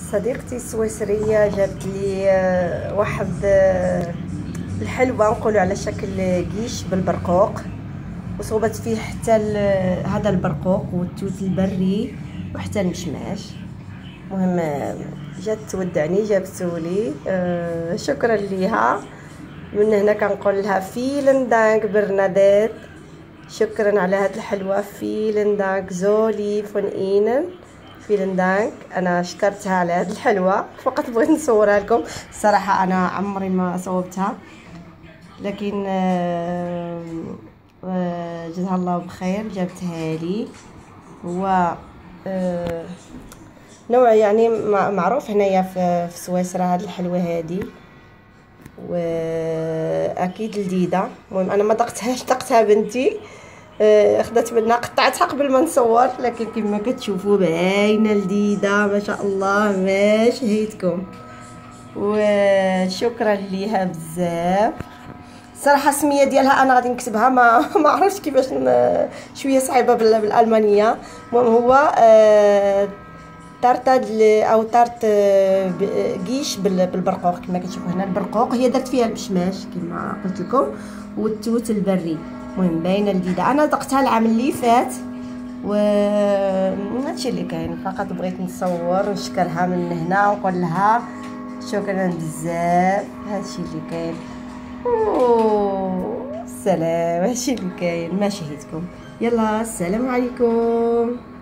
صديقتي السويسرية جابت لي واحد الحلوى نقولوا على شكل قيش بالبرقوق، وصوبت فيه حتى هذا البرقوق والتوت البري وحتى المشماش. المهم جات تودعني جابتولي، شكرا ليها. من هنا كنقول لها فيلن دانك برناديت، شكرا على هاد الحلوى. فيلن دانك زولي فون اينن، فيلن دانك. انا شكرتها على هاد الحلوى، فقط بغيت نصورها لكم. الصراحه انا عمري ما صوبتها، لكن جزاها الله بخير جابتها لي. هو نوع يعني معروف هنايا في سويسرا هاد الحلوى هادي، واكيد لذيذه. المهم انا ما دقتهاش، دقتها بنتي، اخذت منها قطعتها قبل ما نصور، لكن كما كتشوفوا باينه لذيذه ما شاء الله. ما شهيتكم، وشكرا ليها بزاف. الصراحه السميه ديالها انا غادي نكتبها، ما عرفتش كيفاش، شويه صعيبه بالالمانيه. المهم هو طارطه او طارت قيش بالبرقوق كما كتشوفوا هنا. البرقوق هي درت فيها المشماش كما قلت لكم، والتوت البري. المهم باينه لذيذه. انا ذقتها العام اللي فات، و هادشي اللي كاين. فقط بغيت نصور ونشكرها من هنا ونقول لها شكرا بزاف. هادشي اللي كاين. السلام. هادشي اللي كاين. ما شهيتكم. يلا السلام عليكم.